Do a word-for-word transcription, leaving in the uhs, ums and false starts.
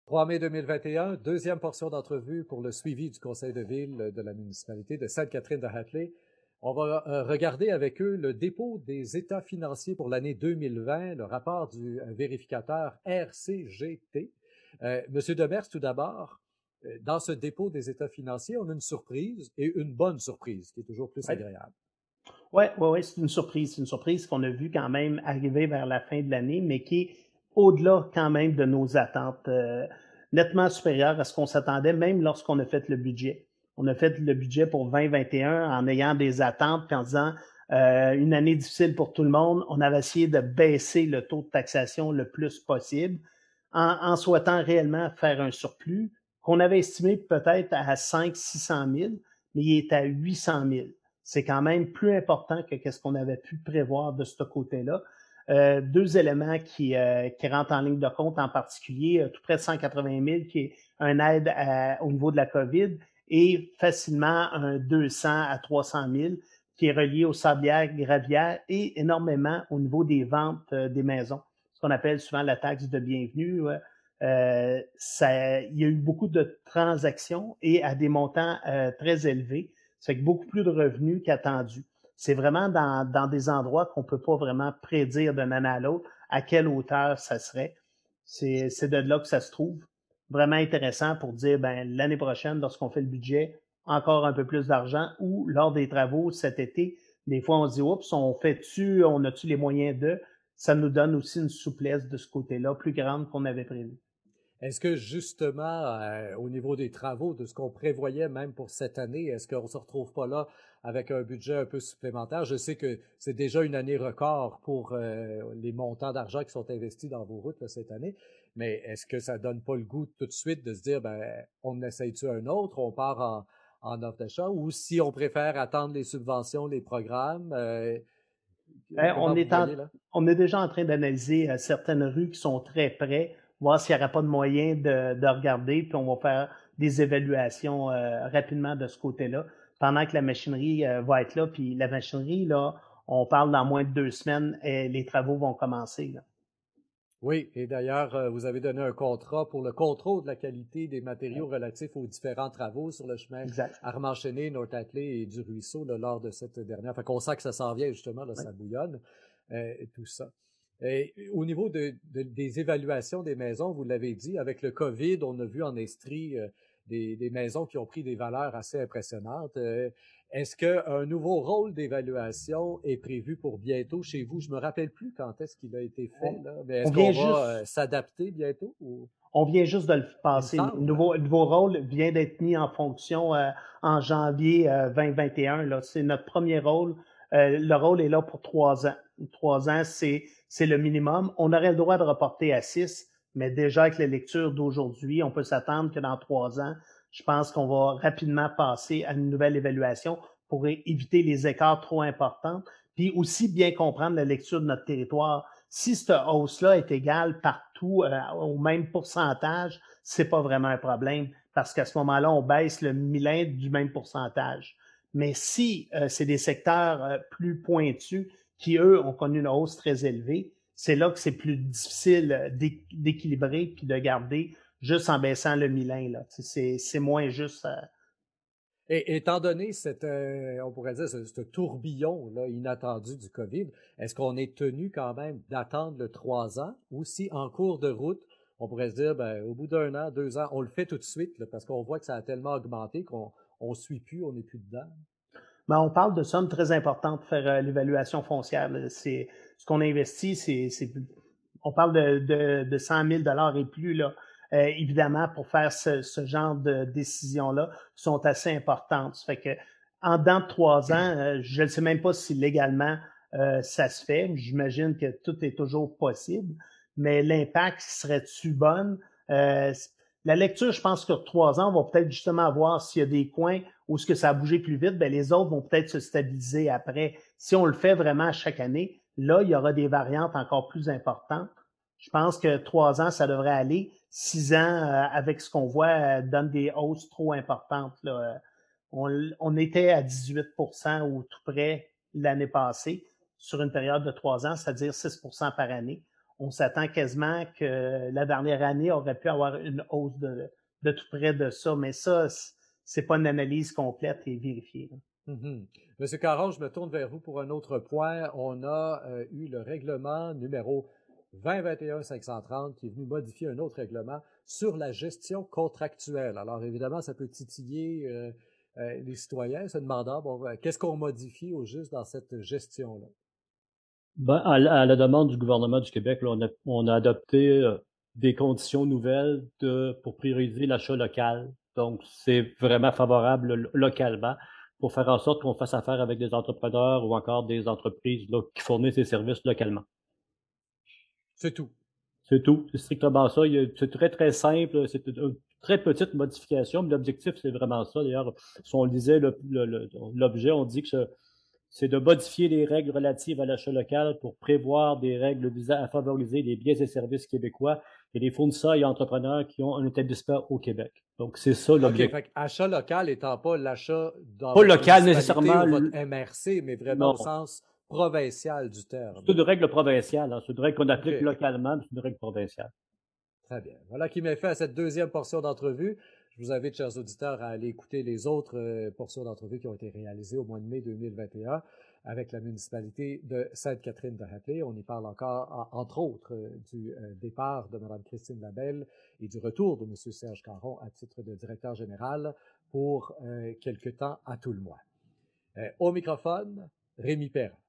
trois mai deux mille vingt et un, deuxième portion d'entrevue pour le suivi du conseil de ville de la municipalité de Sainte-Catherine-de-Hatley. On va euh, regarder avec eux le dépôt des états financiers pour l'année deux mille vingt, le rapport du euh, vérificateur R C G T. Euh, Monsieur Demers, tout d'abord, euh, dans ce dépôt des états financiers, on a une surprise et une bonne surprise qui est toujours plus Oui, agréable. oui, ouais, ouais, c'est une surprise. C'est une surprise qu'on a vu quand même arriver vers la fin de l'année, mais qui est au-delà quand même de nos attentes, euh, nettement supérieure à ce qu'on s'attendait, même lorsqu'on a fait le budget. On a fait le budget pour vingt vingt et un en ayant des attentes, puis en disant euh, une année difficile pour tout le monde. On avait essayé de baisser le taux de taxation le plus possible en, en souhaitant réellement faire un surplus qu'on avait estimé peut-être à cinq cents six cent mille, mais il est à huit cent mille. C'est quand même plus important que ce qu'on avait pu prévoir de ce côté-là. Euh, deux éléments qui, euh, qui rentrent en ligne de compte en particulier, euh, tout près de cent quatre-vingt mille qui est un aide à, au niveau de la COVID et facilement un deux cents à trois cent mille qui est relié aux sablières gravières et énormément au niveau des ventes euh, des maisons, ce qu'on appelle souvent la taxe de bienvenue. Euh, ça, il y a eu beaucoup de transactions et à des montants euh, très élevés. Ça fait que beaucoup plus de revenus qu'attendu. C'est vraiment dans, dans des endroits qu'on peut pas vraiment prédire d'une année à l'autre à quelle hauteur ça serait. C'est, c'est de là que ça se trouve. Vraiment intéressant pour dire, ben, l'année prochaine, lorsqu'on fait le budget, encore un peu plus d'argent ou lors des travaux cet été, des fois on se dit, oups, on fait-tu, on a-tu les moyens de, ça nous donne aussi une souplesse de ce côté-là plus grande qu'on avait prévu. Est-ce que justement, euh, au niveau des travaux, de ce qu'on prévoyait même pour cette année, est-ce qu'on ne se retrouve pas là avec un budget un peu supplémentaire? Je sais que c'est déjà une année record pour euh, les montants d'argent qui sont investis dans vos routes là, cette année, mais est-ce que ça donne pas le goût tout de suite de se dire, ben, on essaye-tu un autre, on part en, en offre d'achat, ou si on préfère attendre les subventions, les programmes, euh, Ben, comment on vous est en, voyez là? on est déjà en train d'analyser euh, certaines rues qui sont très près, voir s'il n'y aurait pas de moyen de, de regarder, puis on va faire des évaluations euh, rapidement de ce côté-là, pendant que la machinerie euh, va être là. Puis la machinerie, là, on parle dans moins de deux semaines, et les travaux vont commencer, là. Oui, et d'ailleurs, euh, vous avez donné un contrat pour le contrôle de la qualité des Ouais, matériaux relatifs aux différents travaux sur le chemin exact. Armand-Chenet, North-Atley et du Ruisseau là, lors de cette dernière. Fait qu'on sent que ça s'en vient justement, là, Ouais. ça bouillonne, euh, et tout ça. Et au niveau de, de- des évaluations des maisons, vous l'avez dit, avec le COVID, on a vu en Estrie euh, des, des maisons qui ont pris des valeurs assez impressionnantes. Euh, est-ce qu'un nouveau rôle d'évaluation est prévu pour bientôt chez vous? Je me rappelle plus quand est-ce qu'il a été fait, On, là, mais on est-ce vient qu'on va euh, juste s'adapter bientôt? Ou... On vient juste de le Il me passer. Le semble. nouveau, le nouveau rôle vient d'être mis en fonction euh, en janvier euh, vingt vingt et un. Là. C'est notre premier rôle. Euh, le rôle est là pour trois ans. Trois ans, c'est, c'est le minimum. On aurait le droit de reporter à six, mais déjà avec la lecture d'aujourd'hui, on peut s'attendre que dans trois ans, je pense qu'on va rapidement passer à une nouvelle évaluation pour éviter les écarts trop importants, puis aussi bien comprendre la lecture de notre territoire. Si cette hausse-là est égale partout euh, au même pourcentage, c'est pas vraiment un problème parce qu'à ce moment-là, on baisse le milin du même pourcentage. Mais si euh, c'est des secteurs euh, plus pointus qui, eux, ont connu une hausse très élevée, c'est là que c'est plus difficile d'équilibrer puis de garder juste en baissant le milin. Là. C'est, c'est moins juste. Euh... Et étant donné cette, euh, on pourrait dire, ce, ce tourbillon là, inattendu du COVID, est-ce qu'on est tenu quand même d'attendre le trois ans ou si en cours de route, on pourrait se dire, ben, au bout d'un an, deux ans, on le fait tout de suite là, parce qu'on voit que ça a tellement augmenté qu'on on suit plus, on n'est plus dedans? Mais on parle de sommes très importantes pour faire euh, l'évaluation foncière. C'est, ce qu'on investit, c'est, c'est on parle de, de, de cent mille dollars et plus, là. Euh, évidemment, pour faire ce, ce genre de décisions-là, sont assez importantes. Ça fait que, en dedans de trois ans, euh, je ne sais même pas si légalement euh, ça se fait. J'imagine que tout est toujours possible, mais l'impact serait-tu bonne? Euh, la lecture, je pense que trois ans, on va peut-être justement voir s'il y a des coins où ce que ça a bougé plus vite, ben les autres vont peut-être se stabiliser après. Si on le fait vraiment chaque année, là, il y aura des variantes encore plus importantes. Je pense que trois ans, ça devrait aller. Six ans, euh, avec ce qu'on voit, euh, donne des hausses trop importantes. Là. On, on était à dix-huit pour cent ou tout près l'année passée sur une période de trois ans, c'est-à-dire six pour cent par année. on s'attend quasiment que la dernière année aurait pu avoir une hausse de, de tout près de ça, mais ça, c'est pas une analyse complète et vérifiée. Mm-hmm. Monsieur Caron, je me tourne vers vous pour un autre point. On a euh, eu le règlement numéro vingt vingt et un cinq cent trente qui est venu modifier un autre règlement sur la gestion contractuelle. Alors évidemment, ça peut titiller euh, euh, les citoyens se demandant, bon, euh, qu'est-ce qu'on modifie au juste dans cette gestion-là? Ben, à, la- à la demande du gouvernement du Québec, là, on a, on a adopté euh, des conditions nouvelles de, pour prioriser l'achat local. Donc, c'est vraiment favorable lo- localement pour faire en sorte qu'on fasse affaire avec des entrepreneurs ou encore des entreprises là, qui fournissent ces services localement. C'est tout. C'est tout. C'est strictement ça. Il y a- C'est très, très simple. C'est une très petite modification, mais l'objectif, c'est vraiment ça. D'ailleurs, si on lisait le- le- le- l'objet, on dit que ce- c'est de modifier les règles relatives à l'achat local pour prévoir des règles visant à favoriser les biens et services québécois et les fournisseurs et entrepreneurs qui ont un établissement au Québec. Donc, c'est ça OK, l'objectif. fait achat local étant pas l'achat dans Pas votre local municipalité nécessairement. ou votre l- M R C, mais vraiment Non. au sens provincial du C'est terme. une règle provinciale. Hein. C'est une règle qu'on applique OK. localement, mais c'est une règle provinciale. Très bien. Voilà qui met fin à cette deuxième portion d'entrevue. Je vous invite, chers auditeurs, à aller écouter les autres euh, portions d'entrevue qui ont été réalisées au mois de mai deux mille vingt et un avec la municipalité de Sainte-Catherine-de-Hatley. On y parle encore, entre autres, euh, du euh, départ de Mme Christine Labelle et du retour de M. Serge Caron à titre de directeur général pour euh, quelque temps à tout le moins. Euh, au microphone, Rémi Perrin.